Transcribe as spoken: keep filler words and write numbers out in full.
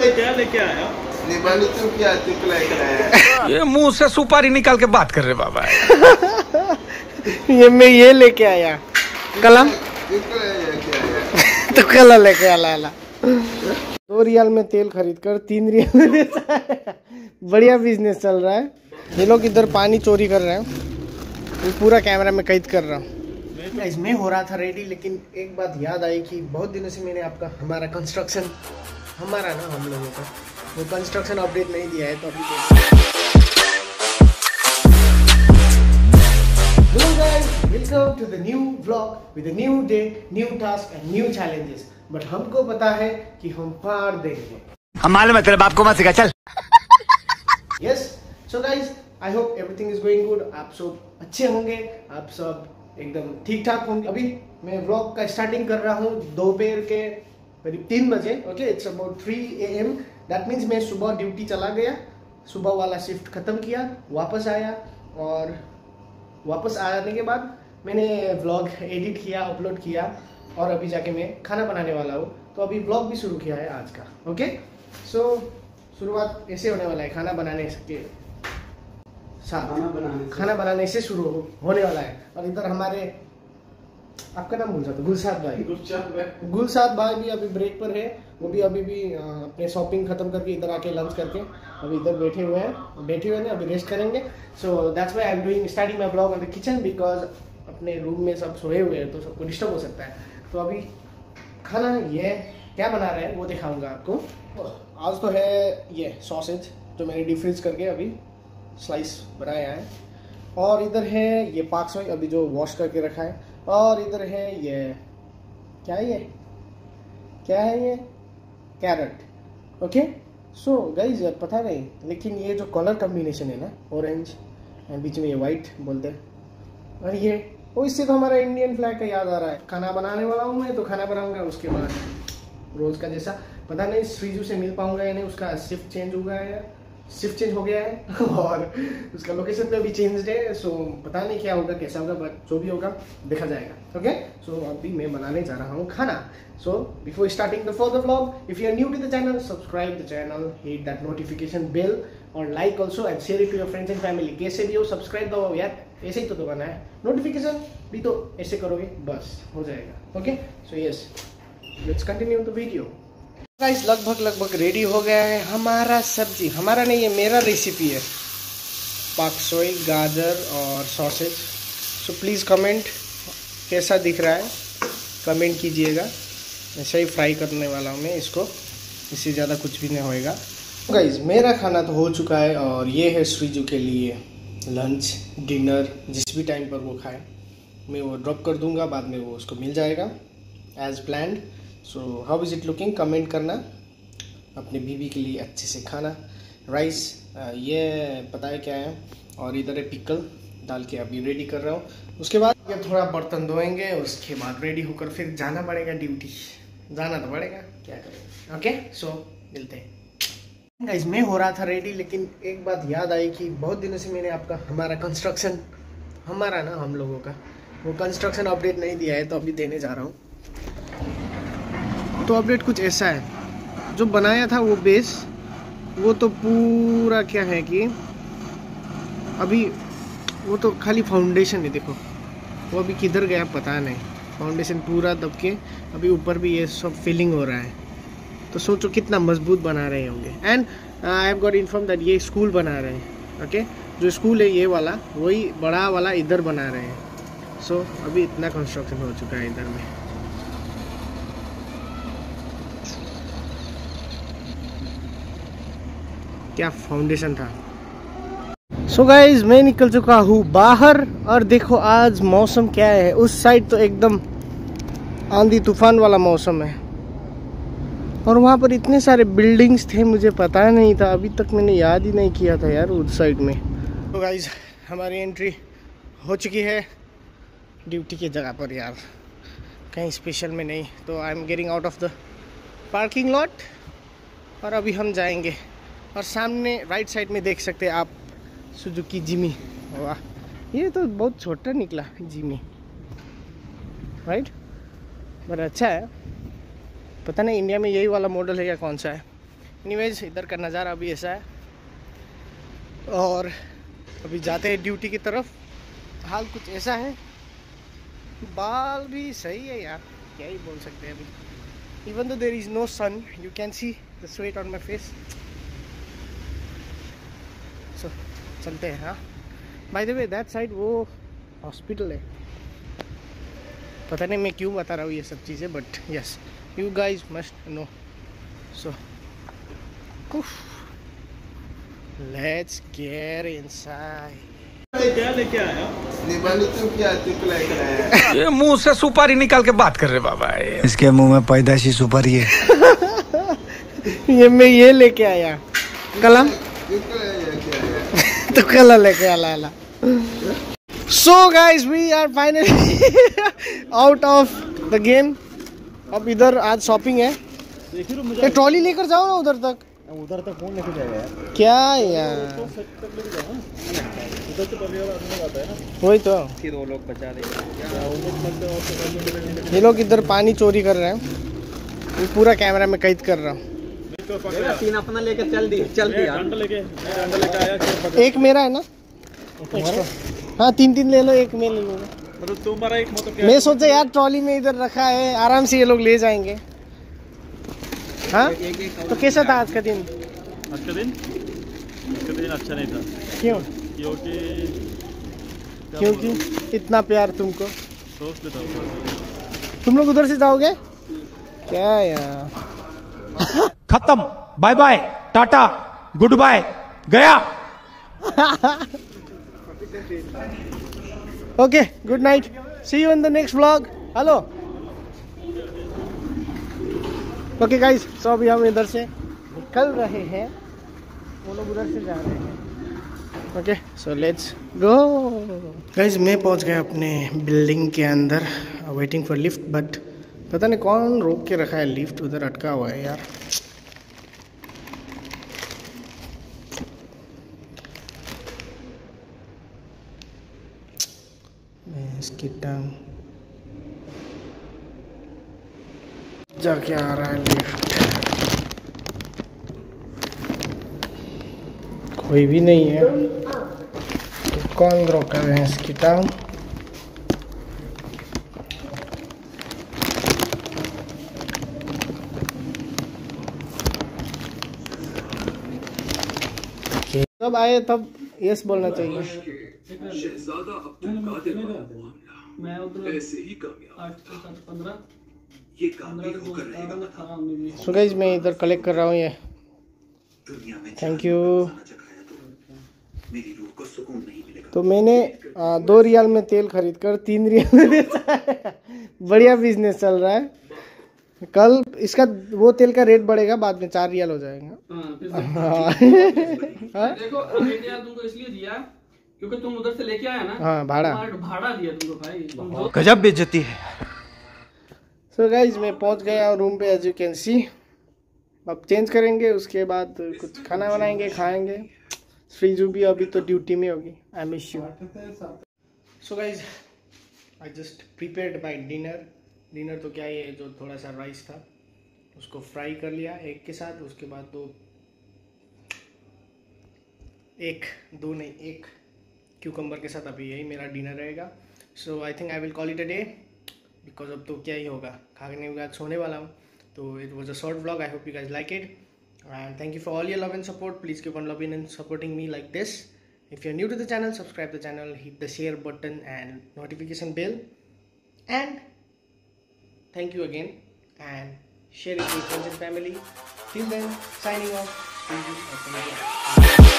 क्या लेके आया? क्या ये मुंह से सुपारी निकाल के बात कर रहे बाबा। ये मैं ये लेके आया कलम तो कलम लेके आला। दो रियाल में तेल खरीद कर तीन रियाल में देता है। बढ़िया बिजनेस चल रहा है। ये लोग इधर पानी चोरी कर रहे हैं, ये पूरा कैमरा में कैद कर रहा हूँ। इसमें हो रहा था रेडी, लेकिन एक बात याद आई कि बहुत दिनों से मैंने आपका हमारा कंस्ट्रक्शन हमारा ना हम लोगों का वो कंस्ट्रक्शन अपडेट नहीं दिया है, तो अभी hello guys, welcome to the new vlog with a new day, new task and new challenges. But हमको पता है कि हम पार देंगे। हम मालूम है तेरे बाप को मत सिखा, चल। Yes, so guys, I hope everything is going good. आप सब अच्छे होंगे, आप सब एकदम ठीक ठाक होंगे। अभी मैं व्लॉग का स्टार्टिंग कर रहा हूँ दोपहर के करीब तीन बजे। Okay, it's about three A M. That means मैं सुबह ड्यूटी चला गया, सुबह वाला शिफ्ट खत्म किया, वापस आया, और वापस आने के बाद मैंने व्लॉग एडिट किया, अपलोड किया, और अभी जाके मैं खाना बनाने वाला हूँ। तो अभी व्लॉग भी शुरू किया है आज का। ओके, सो शुरुआत ऐसे होने वाला है, खाना बनाने के साथ खाना बनाने खाना बनाने से शुरू हो, होने वाला है। और इधर हमारे, आपका नाम भूल जाता, गुलसाद भाई गुलसाद भाई भी अभी ब्रेक पर है। वो भी अभी भी अपने शॉपिंग खत्म करके इधर आके लंच करके अभी इधर बैठे हुए हैं बैठे हुए हैं अभी रेस्ट करेंगे। So that's why I am doing starting my blog on the kitchen, because अपने रूम में सब सोए हुए हैं तो सबको डिस्टर्ब हो सकता है। तो अभी खाना ये क्या बना रहे हैं वो दिखाऊंगा आपको। आज तो है ये सॉसेज जो मैंने डिफ्रीज करके अभी स्लाइस बनाया है, और इधर है ये पाक सोय अभी जो वॉश करके रखा है, और इधर है ये क्या है ये क्या है ये कैरेट। ओके, सो गाइज पता नहीं, लेकिन ये जो कलर कॉम्बिनेशन है ना, ऑरेंज एंड बीच में ये वाइट बोलते हैं, और ये वो इससे तो हमारा इंडियन फ्लैग का याद आ रहा है। खाना बनाने वाला हूँ मैं, तो खाना बनाऊंगा, उसके बाद रोज का जैसा पता नहीं श्रीजू से मिल पाऊंगा या नहीं, उसका शिफ्ट चेंज हो गया है शिफ्ट चेंज हो गया है और उसका लोकेशन पे अभी चेंज है। सो पता नहीं क्या होगा कैसा होगा, बट जो भी होगा देखा जाएगा। ओके, सो अभी मैं बनाने जा रहा हूँ खाना। So before starting the further vlog, if you are new to the channel, subscribe the channel, hit that notification bell और like also and share it to your friends and family. कैसे भी हो सब्सक्राइब दबाओ यार, ऐसे ही तो दबाना है। नोटिफिकेशन भी तो ऐसे करोगे बस हो जाएगा। Okay, so yes, let's continue the video. Guys लगभग लगभग रेडी हो गया है हमारा सब्जी। हमारा नहीं, ये मेरा रेसिपी है, पाक सोय, गाजर और सॉसेज। सो प्लीज़ कमेंट कैसा दिख रहा है, कमेंट कीजिएगा। ऐसा ही फ्राई करने वाला हूँ मैं इसको, इससे ज़्यादा कुछ भी नहीं होएगा। गाइस मेरा खाना तो हो चुका है, और ये है श्रीजू के लिए लंच डिनर, जिस भी टाइम पर वो खाए मैं वो ड्रॉप कर दूंगा, बाद में वो उसको मिल जाएगा as planned. So how is it looking, comment करना। अपने बीवी के लिए अच्छे से खाना, राइस ये पता है क्या है, और इधर है पिकल डाल के अभी रेडी कर रहा हूँ। उसके बाद ये थोड़ा बर्तन धोएंगे, उसके बाद रेडी होकर फिर जाना पड़ेगा ड्यूटी। जाना तो पड़ेगा, क्या करें। ओके, सो मिलते हैं। गाइस मैं हो रहा था रेडी, लेकिन एक बात याद आई कि बहुत दिनों से मैंने आपका हमारा कंस्ट्रक्शन हमारा ना हम लोगों का वो कंस्ट्रक्शन अपडेट नहीं दिया है, तो अभी देने जा रहा हूँ। तो अपडेट कुछ ऐसा है, जो बनाया था वो बेस वो तो पूरा क्या है कि अभी वो तो खाली फाउंडेशन है। देखो वो अभी किधर गया पता नहीं, फाउंडेशन पूरा दब के अभी ऊपर भी ये सब फिलिंग हो रहा है। तो सोचो कितना मजबूत बना रहे होंगे। And I have got inform that ये स्कूल बना रहे हैं। ओके, जो स्कूल है ये वाला, वही बड़ा वाला इधर बना रहे हैं। सो so, अभी इतना कंस्ट्रक्शन हो चुका है इधर में। क्या फाउंडेशन था। सो so गाइज मैं निकल चुका हूँ बाहर, और देखो आज मौसम क्या है। उस साइड तो एकदम आंधी तूफान वाला मौसम है, और वहाँ पर इतने सारे बिल्डिंग्स थे, मुझे पता नहीं था, अभी तक मैंने याद ही नहीं किया था यार उस साइड में। तो गाइज हमारी एंट्री हो चुकी है ड्यूटी की जगह पर यार, कहीं स्पेशल में नहीं। तो I am getting out of the parking lot, और अभी हम जाएंगे। और सामने राइट साइड में देख सकते हैं आप सुजुकी जिमी। वाह, ये तो बहुत छोटा निकला जिमी, राइट, बड़ा अच्छा है। पता नहीं इंडिया में यही वाला मॉडल है या कौन सा है, एनीवेज इधर का नज़ारा अभी ऐसा है और अभी जाते हैं ड्यूटी की तरफ। हाल कुछ ऐसा है, बाल भी सही है यार, क्या ही बोल सकते हैं अभी। Even though there is no sun you can see the sweat on my face. So चलते हैं। हाँ by the way that side वो हॉस्पिटल है। पता नहीं मैं क्यों बता रहा हूँ ये सब चीज़ें, but yes you guys must know. So let's get inside. क्या लेके आया? क्या आया? ये मुंह से सुपारी निकाल के बात कर रहे बाबा। ये इसके मुंह में पैदाशी सुपारी है। ये मैं ये लेके आया कलम तो कलम लेके आला। So guys we are finally out of the game. अब इधर आज शॉपिंग है। ये ट्रॉली लेकर जाओ ना उधर तक। उधर तक कौन लेके जाएगा यार? क्या यार वही तो फिर वो लोग बचा देंगे। ये लोग इधर पानी चोरी कर रहे हैं। ये पूरा कैमरा में कैद कर रहा हूँ। तीन अपना लेके चल दी चल दिया लेके लेके आया। एक मेरा है ना, हाँ तीन तीन ले लो, एक मैं ले लूँगा। मतलब तुम्हारा एक मतलब क्या? मैं सोचा यार ट्रॉली में इधर रखा है, आराम से ये लोग ले जाएंगे। हाँ तो कैसा था आज का दिन? आज का दिन आज का दिन अच्छा नहीं था। क्यों? क्योंकि क्योंकि इतना प्यार तुमको। सोच लेता हूँ तुम लोग उधर से जाओगे क्या यार? खत्म, bye bye, tata, good bye, गया। Okay good night, see you in the next vlog. Hello okay guys, so अभी हम इधर से निकल रहे हैं, वो लोग उधर से जा रहे हैं। Okay so let's go guys. मैं पहुंच गया अपने बिल्डिंग के अंदर, वेटिंग फॉर लिफ्ट, बट पता नहीं कौन रोक के रखा है, लिफ्ट उधर अटका हुआ है यार। इसकी टांग जाके आ रहा है लिफ्ट, कोई भी नहीं है तो कौन रोका है इसकी टांग। तब आए तब यस बोलना चाहिए। शहजादा अब्दुल कादिर मैं उधर ऐसे ही कामयाब ये काम भी होकर रहेगा। सो गाइस मैं इधर कलेक्ट कर रहा हूँ ये। Thank you. मेरी रूह को सुकून नहीं मिलेगा। तो मैंने आ, दो रियाल में तेल खरीद कर तीन रियाल में बेचा है। बढ़िया बिजनेस चल रहा है। कल इसका वो तेल का रेट बढ़ेगा, बाद में चार रियाल हो जाएगा। हाँ। देखो आइडिया तुमको इसलिए दिया क्योंकि तुम उधर से लेके आया ना। हाँ भाड़ा भाड़ा दिया तुमको भाई, तुम गजब बेइज्जती है। सो गाइज मैं पहुंच गया रूम पे, एज यू कैन सी। अब चेंज करेंगे, उसके बाद कुछ खाना बनाएंगे, खाएंगे। श्रीजू भी अभी तो ड्यूटी में होगी। I miss you. So guys I just prepared my dinner. Dinner तो क्या है, जो थोड़ा सा राइस था उसको फ्राई कर लिया एग के साथ। उसके बाद दो एक दो नहीं एक क्यूकम्बर के साथ अभी यही मेरा डिनर रहेगा। So I think I will call it a day, because अब तो क्या ही होगा, खाने के बाद सोने वाला हूँ। तो it was a short vlog. I hope you guys like it and thank you for all your love and support. Please keep on loving and supporting me like this. If you are new to the channel, subscribe the channel, hit the share button and notification bell, and thank you again and share it with friends and family. Till then, signing off. See you next time.